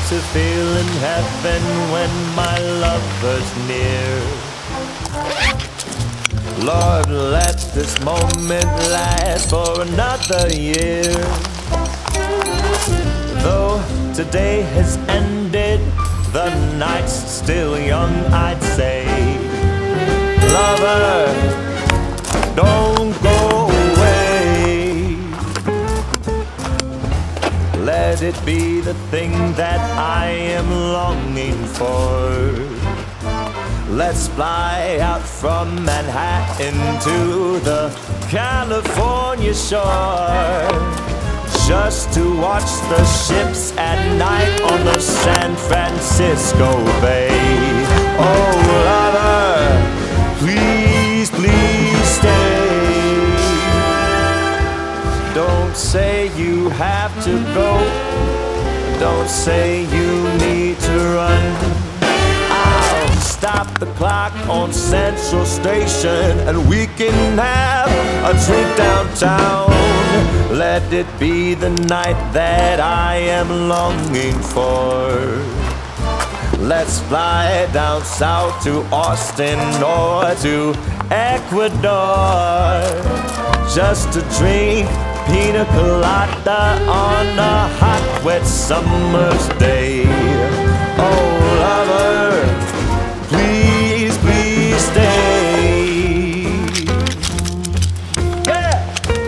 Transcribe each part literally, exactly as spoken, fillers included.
to feel in heaven when my lover's near. Lord, let this moment last for another year. Though today has ended, the night's still young, I'd say. Lover, don't go away. Let it be the thing that I am longing for. Let's fly out from Manhattan to the California shore, just to watch the ships at night on the San Francisco Bay. Oh, lover, please, please stay. Don't say you have to go. Don't say you need to run. I'll stop the clock on Central Station and we can have a drink downtown. Let it be the night that I am longing for. Let's fly down south to Austin or to Ecuador, just to drink pina colada on a hot, wet summer's day. Oh, lover, please, please stay. Yeah.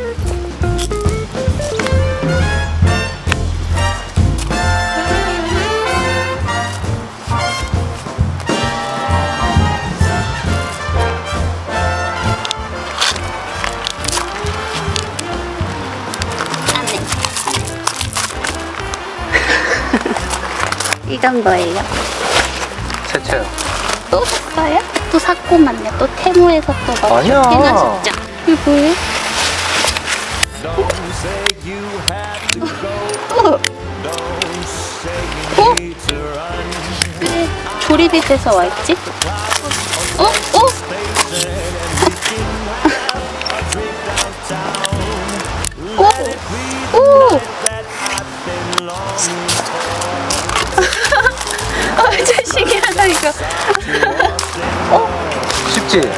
이건 뭐예요? 세채요. 또 샀어요? 또 샀고만요. 또 테무에서 또 너무 아니야. 좋긴 하셨죠? 이게 뭐예요? 어? 어? 왜 조립이 돼서 와있지? 어? 어? 오! 오! 어, 진짜 신기하다 이거. 어? 쉽지?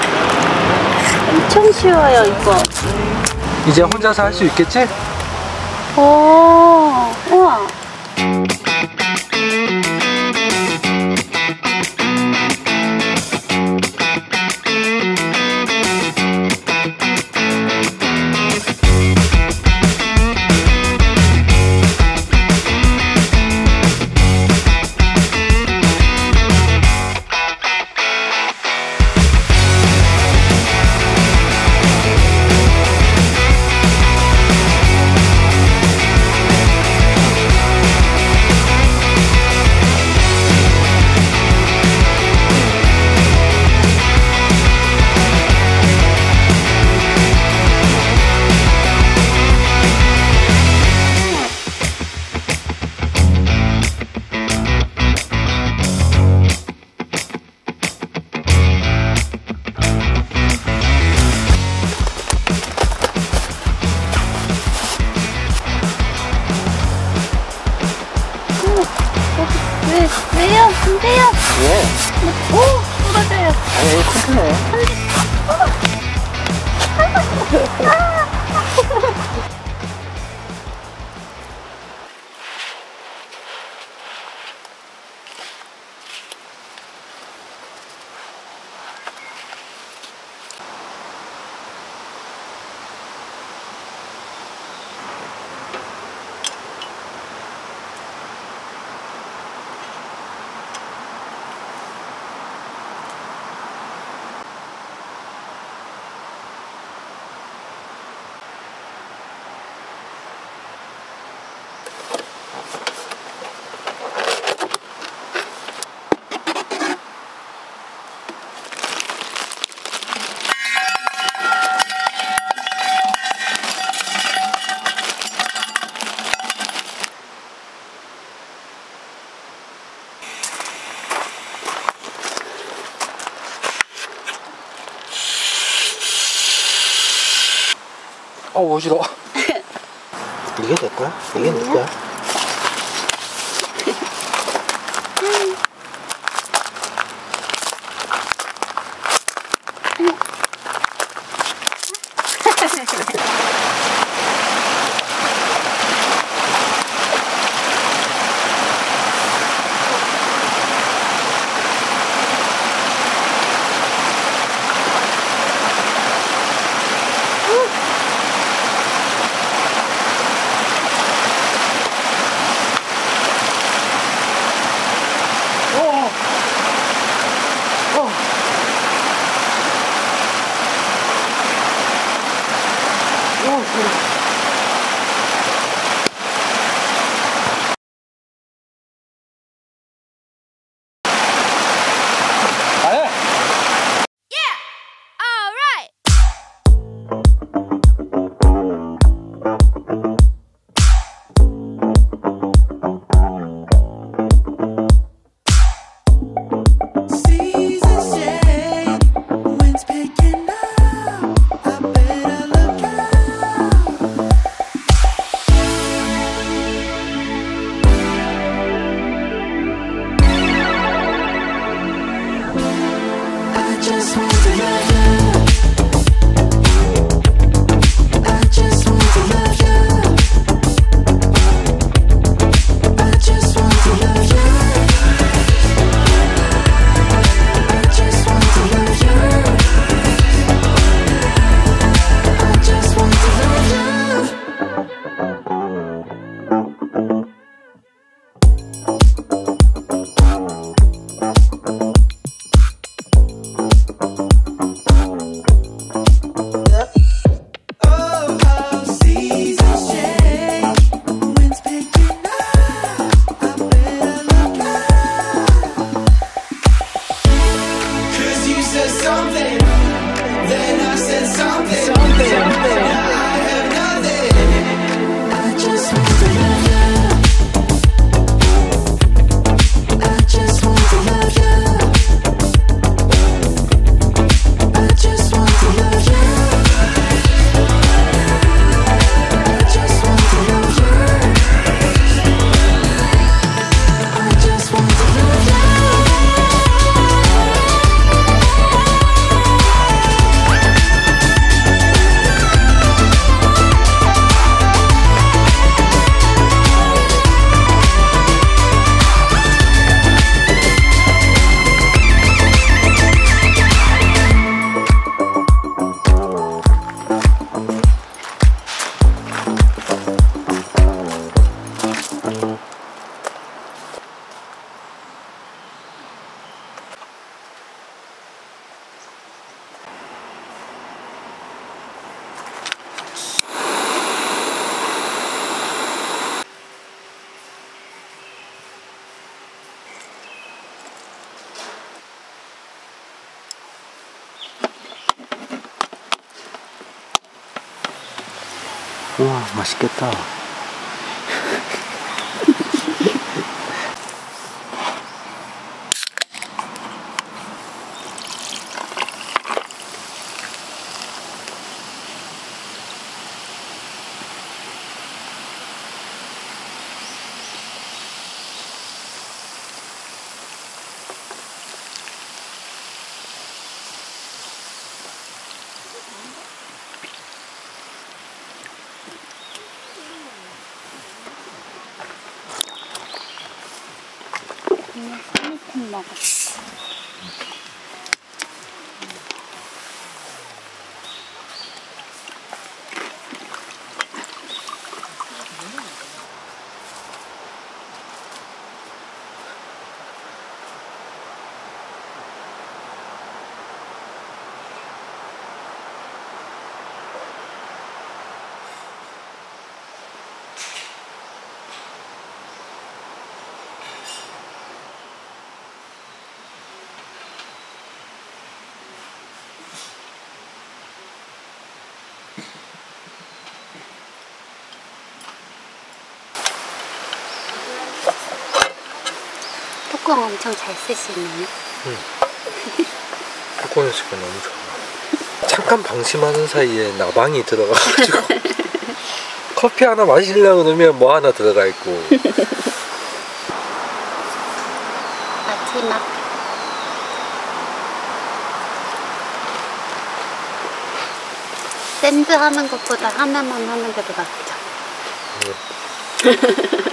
엄청 쉬워요 이거. 이제 혼자서 할 수 있겠지? 오, 우와. 왜, 왜요? 안 돼요? 왜? 오! 쏟아져요. 아니, 튼튼해. 어, 어지러워. 이게 내 거야? 이게 내 거야? 우와, 맛있겠다. 그냥 스니텐 먹었어. 뚜껑 엄청 잘 쓰시네요. 응. 뚜껑 쓰기가 너무 좋아. 잠깐 방심하는 사이에 나방이 들어가가지고 커피 하나 마시려고 그러면 뭐 하나 들어가 있고. 마지막 밴드 하는 것보다 하나만 하는 게 더 낫죠. 네.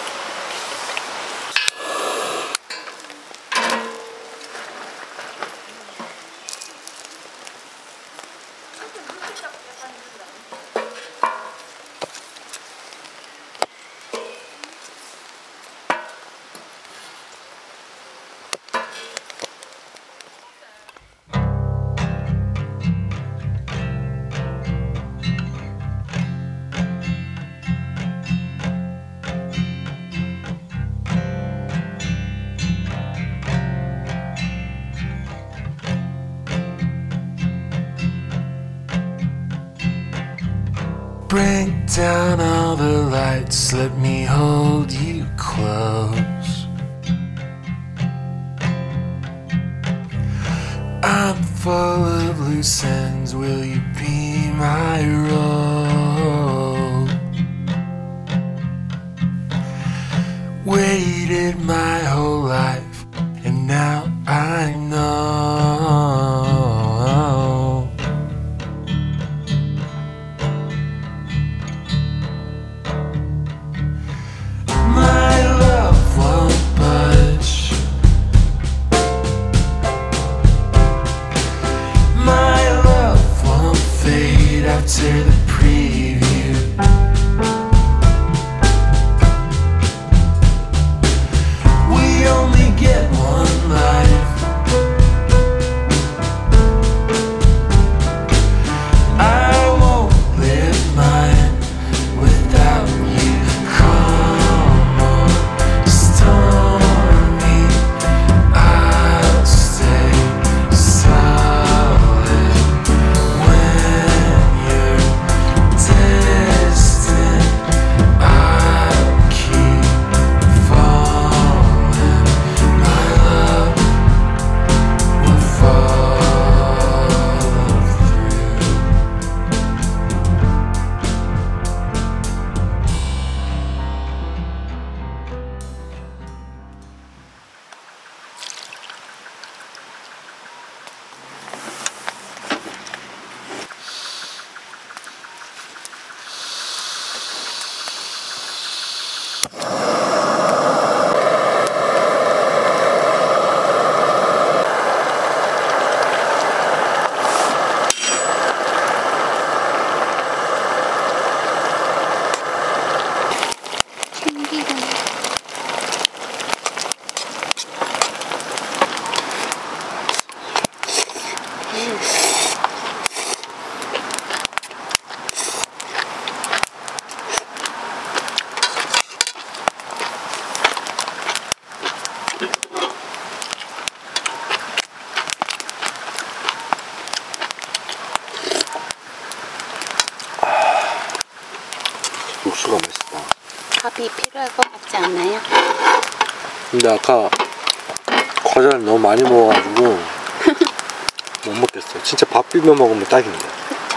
Bring down all the lights, let me hold you close. I'm full of loose ends, will you be my rope? Waited my whole life, and now I know. After the preview, we only get one life. I won't live mine without you. Come on, stormy, I'll stay solid when distant. I'll keep falling. My love will follow through. 참기름. 육수가 맛있다. 밥이 필요할 것 같지 않아요? 근데 아까 과자를 너무 많이 먹어가지고 못 먹겠어요. 진짜 밥 비벼 먹으면 딱인데.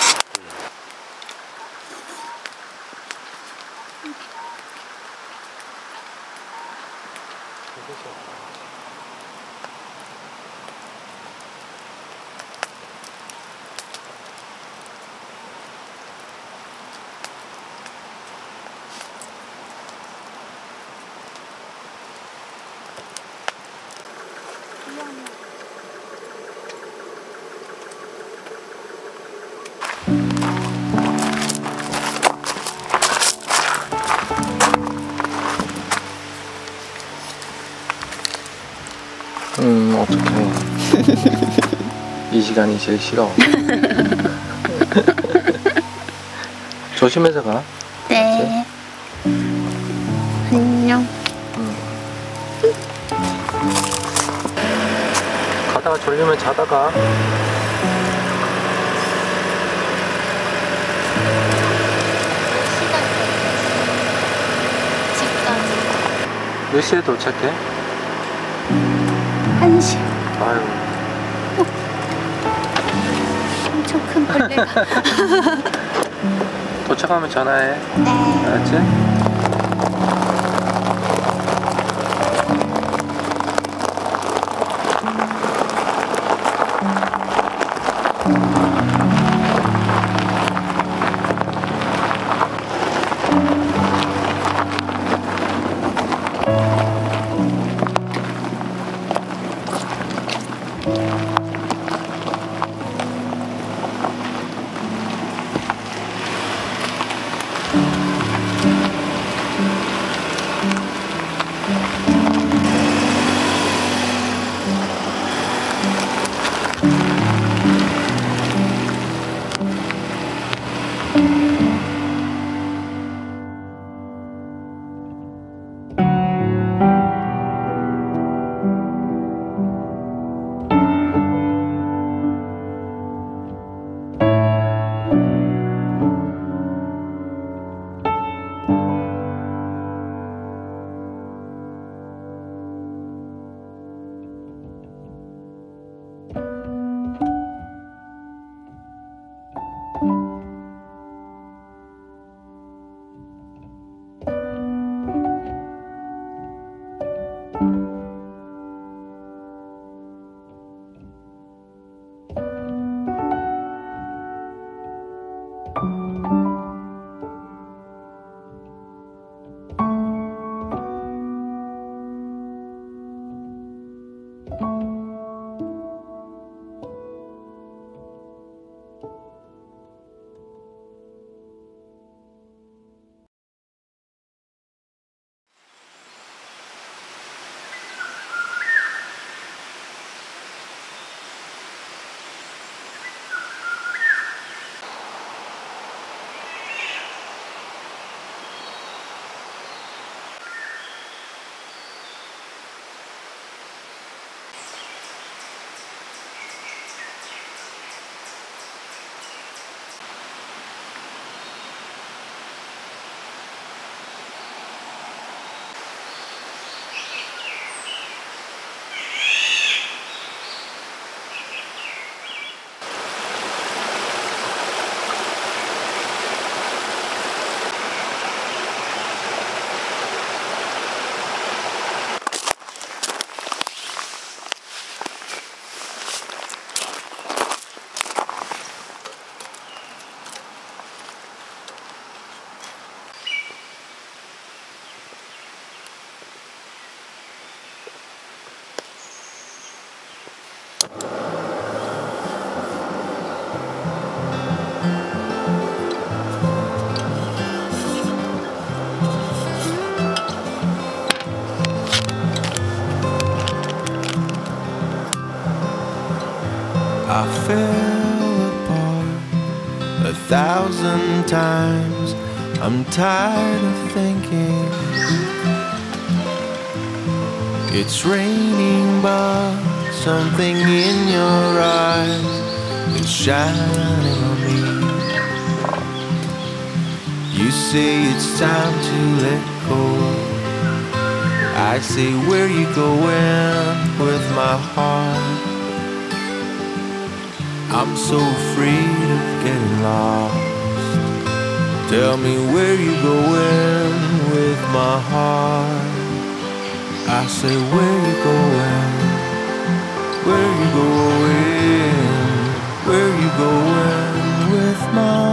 음, 어떡해. 이 시간이 제일 싫어. 조심해서 가. 네. 안녕. 응. 가다가 졸리면 자다가. 몇 시에 도착해? 한 시. 아유. 엄청 큰 벌레가. 도착하면 전화해. 네. 알았지? I fell apart a thousand times. I'm tired of thinking it's raining, but something in your eyes is shining on me. You say it's time to let go. I say, where you going with my heart? I'm so afraid of getting lost. Tell me where you going with my heart. I say, where you going? Where you going? Where you going with my heart?